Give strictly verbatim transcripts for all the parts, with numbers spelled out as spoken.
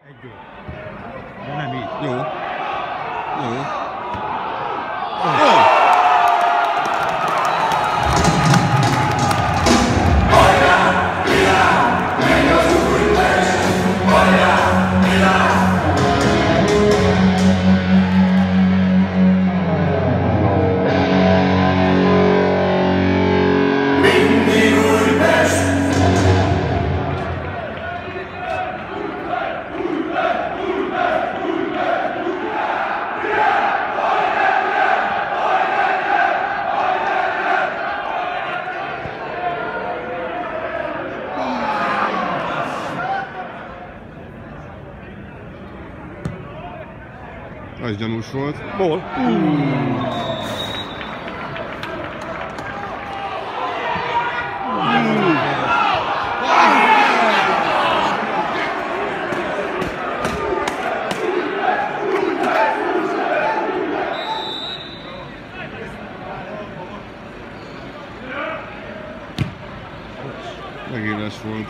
Egy gól. De nem így. Jó. Jó. Jó. Az gyanús volt. Gól. Megélés volt.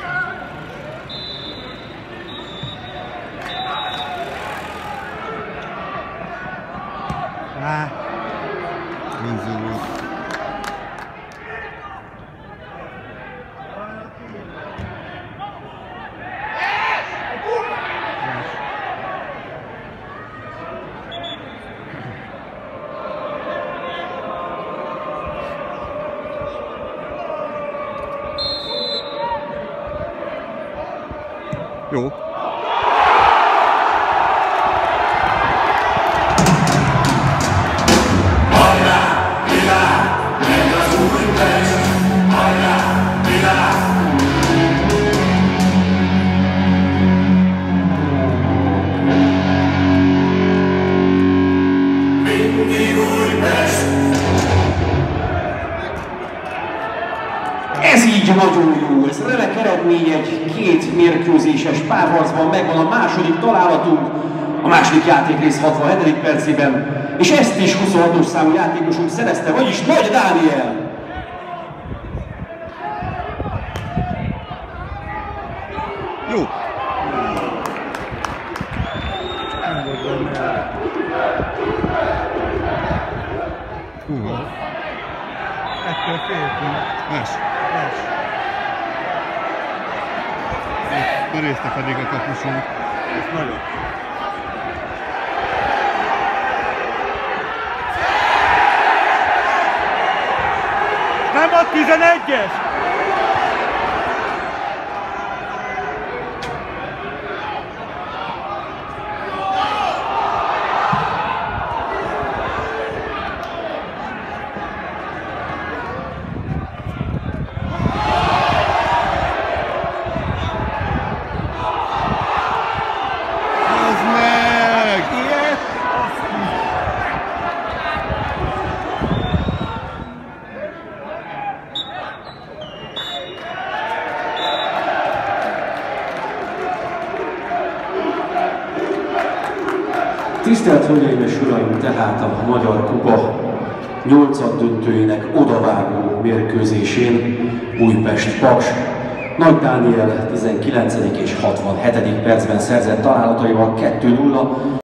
Á. Önző volt. Jó. Ez így nagyon jó, ez remek eredmény egy két mérkőzéses párharcban, megvan a második találatunk, a második játékrész hatvanhetedik percében, és ezt is huszonhatos számú játékosunk szerezte, vagyis Nagy Dániel. Jó. Húha. Ettől féltünk. Es. Es. Berészte pedig a kapusunk. Ez nagyon. Nem a tizenegyes! Tisztelt Hölgyeim és Uraim, tehát a Magyar Kupa nyolcad döntőjének odavágó mérkőzésén Újpest-Paks Nagy Dániel tizenkilencedik és hatvanhetedik percben szerzett találataival kettő nulla.